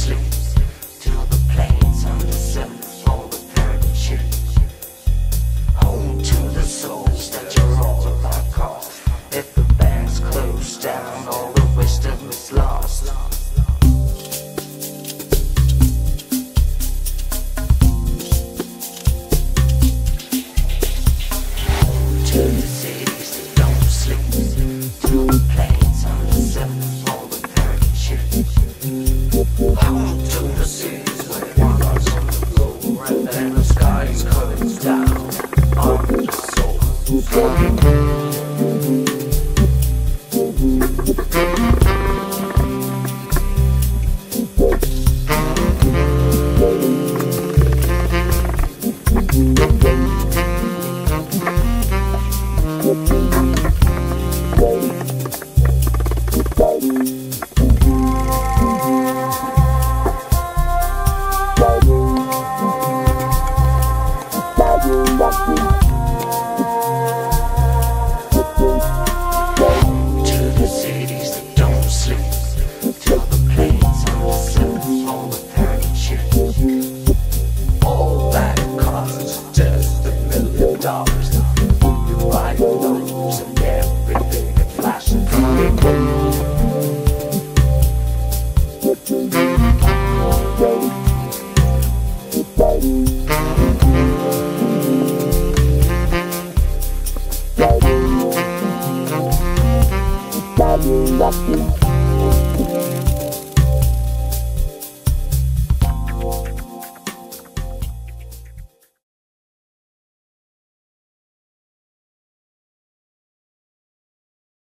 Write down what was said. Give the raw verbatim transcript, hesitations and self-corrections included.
sleep. To the plains under seven for the parachute. Home to the souls that you're all about cost. If the band's closed down, all the wisdom is lost. To the cities that don't sleep. To the plains under seven for the parachute. Home to the cities where water's on the floor and then the sky's closed down on the soul. To the cities that don't sleep. To the plains under seven for the parachute. All that costs just a million dollars. You buy clothes and everything that flashes. Nothing.